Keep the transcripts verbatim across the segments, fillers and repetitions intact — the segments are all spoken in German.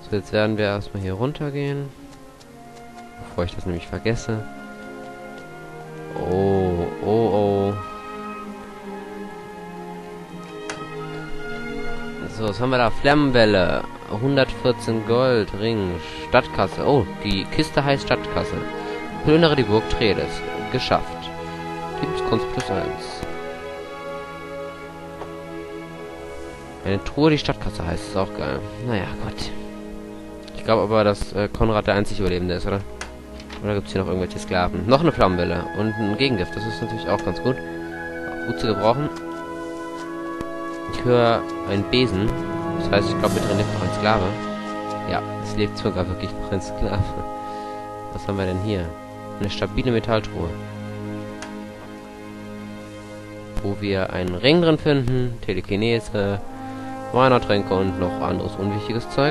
So, jetzt werden wir erstmal hier runtergehen. Bevor ich das nämlich vergesse. Oh, oh, oh. So, was haben wir da? Flammenwelle. hundertvierzehn Gold, Ring, Stadtkasse. Oh, die Kiste heißt Stadtkasse. Plündere die Burg Tredes. Geschafft. Lebenskunst plus eins. Eine Truhe, die Stadtkasse heißt. Ist auch geil. Naja, Gott. Ich glaube aber, dass äh, Konrad der einzig Überlebende ist, oder? Oder gibt es hier noch irgendwelche Sklaven? Noch eine Flammenwelle und ein Gegengift. Das ist natürlich auch ganz gut. Auch gut zu gebrauchen. Ich höre einen Besen. Das heißt, ich glaube, mit drin lebt noch ein Sklave. Ja, es lebt sogar wirklich noch ein Sklave. Was haben wir denn hier? Eine stabile Metalltruhe. Wo wir einen Ring drin finden, Telekinese, Weinertränke und noch anderes unwichtiges Zeug.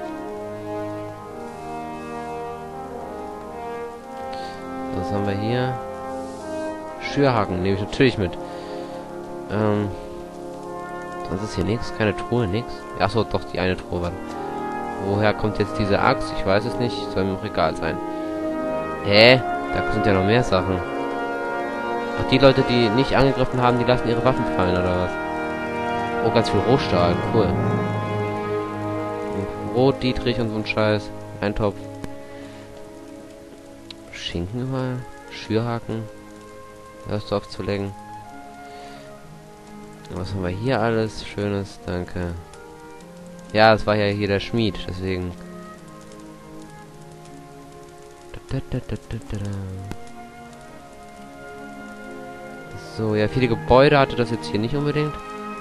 Was haben wir hier? Schürhaken nehme ich natürlich mit. Ähm, sonst ist hier nichts, keine Truhe, nichts. Achso, doch, die eine Truhe. Warte. Woher kommt jetzt diese Axt? Ich weiß es nicht. Soll im Regal sein. Hä? Da sind ja noch mehr Sachen. Ach, die Leute, die nicht angegriffen haben, die lassen ihre Waffen fallen, oder was? Oh, ganz viel Rohstahl. Cool. Rot, Dietrich und so ein Scheiß. Eintopf. Schinken überall. Schürhaken. Hörst du auf zu lecken. Was haben wir hier alles? Schönes, danke. Ja, das war ja hier der Schmied, deswegen. So, ja, viele Gebäude hatte das jetzt hier nicht unbedingt.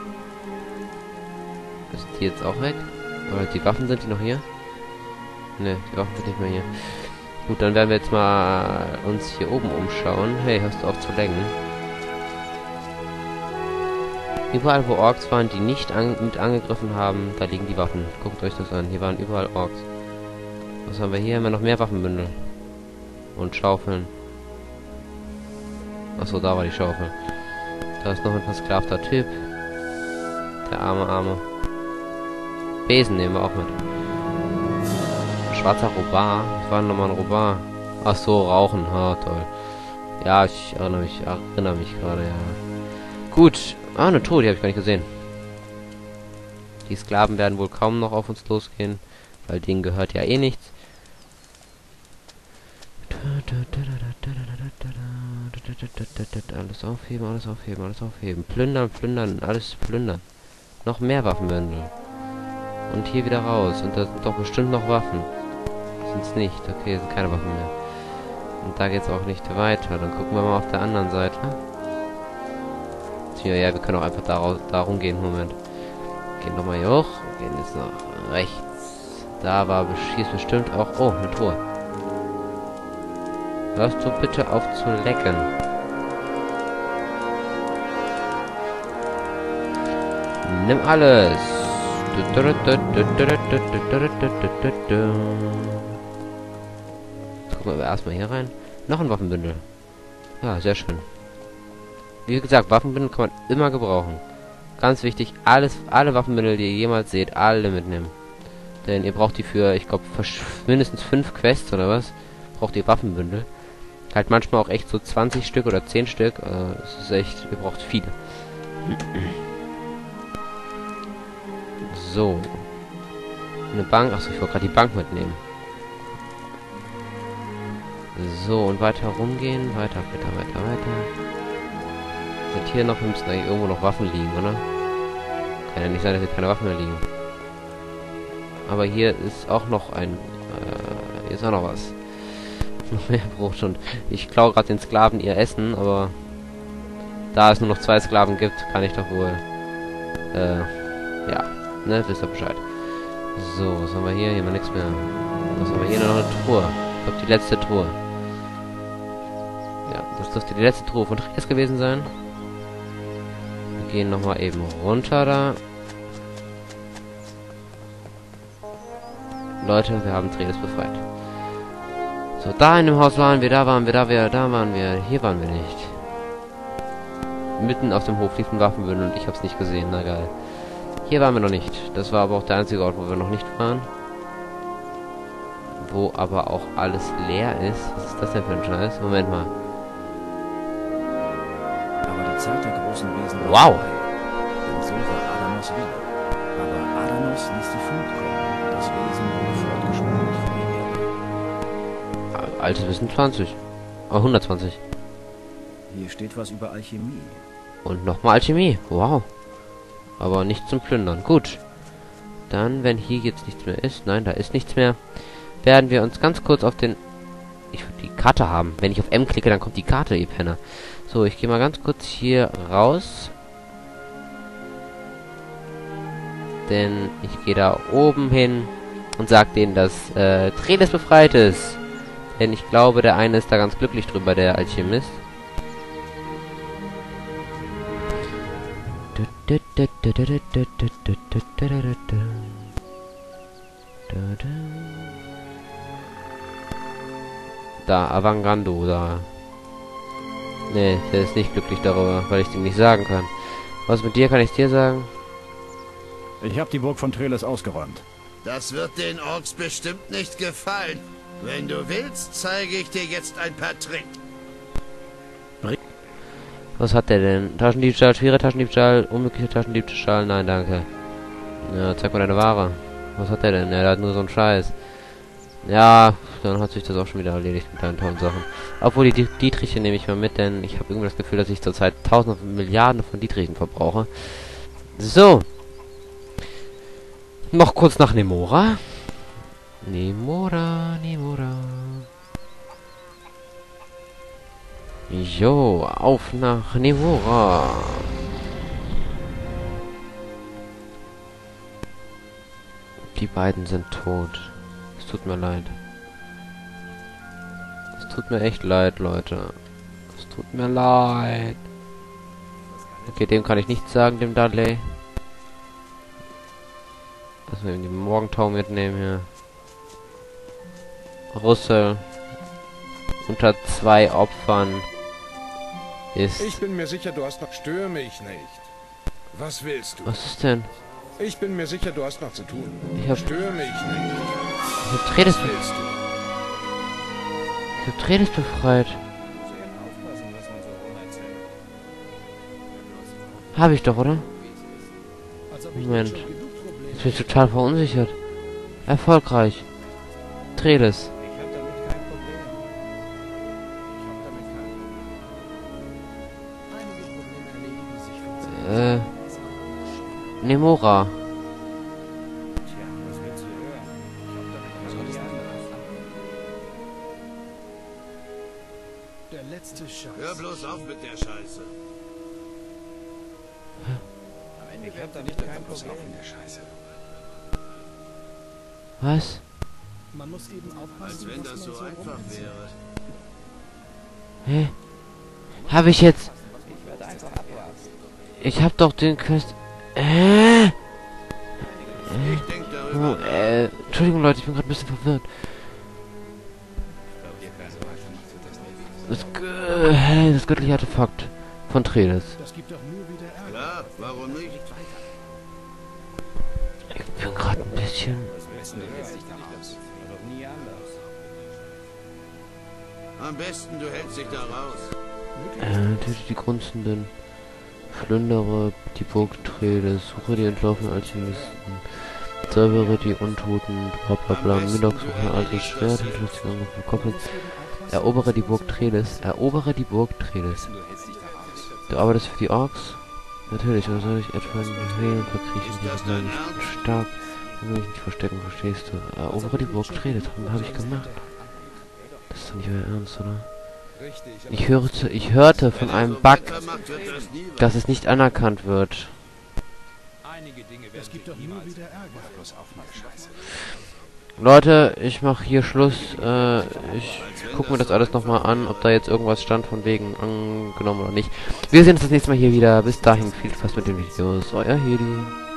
Ist die jetzt auch weg? Oder die Waffen, sind die noch hier? Ne, die Waffen sind nicht mehr hier. Gut, dann werden wir jetzt mal uns hier oben umschauen. Hey, hörst du auf zu lenken? Überall, wo Orks waren, die nicht an mit angegriffen haben, da liegen die Waffen. Guckt euch das an. Hier waren überall Orks. Was haben wir hier? Haben wir noch mehr Waffenbündel. Und Schaufeln. Achso, da war die Schaufel. Da ist noch ein versklavter Typ. Der arme, arme. Besen nehmen wir auch mit. Schwarzer Robar. Was war denn nochmal ein Robar? Ach so, Rauchen. Ha, toll. Ja, ich erinnere mich, erinnere mich gerade, ja. Gut. Ah, eine Truhe, die habe ich gar nicht gesehen. Die Sklaven werden wohl kaum noch auf uns losgehen, weil denen gehört ja eh nichts. Alles aufheben, alles aufheben, alles aufheben. Plündern, plündern, alles plündern. Noch mehr Waffenbündel. Und hier wieder raus. Und da sind doch bestimmt noch Waffen. Sind's nicht. Okay, sind keine Waffen mehr. Und da geht's auch nicht weiter. Dann gucken wir mal auf der anderen Seite. Ja, ja, wir können auch einfach da, da rumgehen. Moment. Gehen nochmal hier hoch. Gehen jetzt nach rechts. Da war schießt bestimmt auch... Oh, eine Truhe. Hörst du bitte auf zu lecken? Nimm alles. Jetzt gucken wir erstmal hier rein. Noch ein Waffenbündel. Ja, sehr schön. Wie gesagt, Waffenbündel kann man immer gebrauchen. Ganz wichtig, alles, alle Waffenbündel, die ihr jemals seht, alle mitnehmen. Denn ihr braucht die für, ich glaube, mindestens fünf Quests oder was, braucht ihr Waffenbündel. Halt manchmal auch echt so zwanzig Stück oder zehn Stück. Äh, es ist echt, ihr braucht viele. So. Eine Bank, achso, ich wollte gerade die Bank mitnehmen. So, und weiter rumgehen, weiter, weiter, weiter, weiter. Sind hier noch, müssen eigentlich irgendwo noch Waffen liegen, oder? Kann ja nicht sein, dass hier keine Waffen mehr liegen. Aber hier ist auch noch ein... Äh, hier ist auch noch was. Noch mehr Brot und... Ich klaue gerade den Sklaven ihr Essen, aber... Da es nur noch zwei Sklaven gibt, kann ich doch wohl... Äh... Ja, ne? Wisst ihr Bescheid. So, was haben wir hier? Hier haben wir nichts mehr. Was haben wir hier? Noch eine Truhe. Ich glaube, die letzte Truhe. Ja, das dürfte die letzte Truhe von Tredes gewesen sein. Gehen noch mal eben runter da. Leute, wir haben Tredes befreit. So, da in dem Haus waren wir, da waren wir, da wir, da waren wir, hier waren wir nicht. Mitten auf dem Hof lief ein Waffenbündel und ich hab's nicht gesehen, na geil. Hier waren wir noch nicht. Das war aber auch der einzige Ort, wo wir noch nicht waren. wo aber auch alles leer ist. Was ist das denn für ein Scheiß? Moment mal. Aber die Zeit der großen Wesen war Wow. vorbei. Denn so war Adanos Wille. Aber Adanos ließ die Flut kommen. Das Wesen wurde fortgeschwunden von der Erde. Altes Wissen zwanzig. Oh, hundertzwanzig. Hier steht was über Alchemie. Und nochmal Alchemie. Wow. Aber nicht zum Plündern. Gut. Dann, wenn hier jetzt nichts mehr ist, nein, da ist nichts mehr, werden wir uns ganz kurz auf den... Ich will die Karte haben. Wenn ich auf M klicke, dann kommt die Karte, ihr Penner. So, ich gehe mal ganz kurz hier raus. Denn ich gehe da oben hin und sag denen, dass äh, Treles befreit ist. Denn ich glaube, der eine ist da ganz glücklich drüber, der Alchemist. Da, Avangando, da. Nee, der ist nicht glücklich darüber, weil ich es ihm nicht sagen kann. Was mit dir kann ich dir sagen? Ich habe die Burg von Treles ausgeräumt. Das wird den Orks bestimmt nicht gefallen. Wenn du willst, zeige ich dir jetzt ein paar Tricks. Was hat der denn? Taschendiebstahl, schwere Taschendiebstahl, unmögliche Taschendiebstahl, nein, danke. Ja, zeig mal deine Ware. Was hat der denn? Ja, der hat nur so einen Scheiß. Ja, dann hat sich das auch schon wieder erledigt mit deinen tollen Sachen. Obwohl, die Dietriche nehme ich mal mit, denn ich habe irgendwie das Gefühl, dass ich zurzeit tausende Milliarden von Dietrichen verbrauche. So. Noch kurz nach Nemora. Nemora, Nemora. Jo, auf nach Nemora. Die beiden sind tot. Es tut mir leid. Es tut mir echt leid, Leute. Es tut mir leid. Okay, dem kann ich nichts sagen, dem Dudley. Lass wir den Morgentau mitnehmen hier. Russell. Unter zwei Opfern ist... Ich bin mir sicher, du hast noch... Störe mich nicht. Was willst du? Was ist denn? Ich bin mir sicher, du hast noch zu tun. Ich hab... Störe mich nicht. Ich hab Treles... Was willst du? Ich hab Treles befreit. Habe ich doch, oder? Moment. Jetzt bin ich total verunsichert. Erfolgreich. Treles. Äh. Nemora. Der letzte Scheiß. Hör bloß auf mit der Scheiße. Ich hab da nicht kein Problem in der Scheiße. Was? Man muss eben aufpassen, Als wenn das so einfach wäre. Hä? Habe ich jetzt... Ich hab doch den Quest... Äh? Ich denk darüber. Oh, äh, Entschuldigung, Leute, ich bin gerade ein bisschen verwirrt. Das, G das göttliche Artefakt von Treles. Das gibt doch nur wieder Ärger. Klar, warum nicht? Ich bin gerade ein bisschen... Am besten, du hältst dich da raus. Äh, töte die Grunzenden. Plündere die Burg Treles. Suche die entlaufenen Alchemisten. Säubere die Untoten. Bla bla bla. Milox, suche ein altes Schwert. Hinterlasse den Angriff von Goblins. Erobere die Burg Treles. Erobere die Burg Treles. Du arbeitest für die Orks? Natürlich, oder soll ich etwa in die Höhlen verkriechen? Die sind nicht stark. Dann will ich nicht verstecken, verstehst du? Erobere die Burg Treles. Das habe ich gemacht. Das ist doch nicht euer Ernst, oder? Ich hörte, ich hörte von einem Bug, dass es nicht anerkannt wird. Das gibt doch nur wieder Ärger. Leute, ich mache hier Schluss. Äh, ich gucke mir das alles nochmal an, ob da jetzt irgendwas stand von wegen angenommen oder nicht. Wir sehen uns das nächste Mal hier wieder. Bis dahin, viel Spaß mit den Videos. Euer Hedi.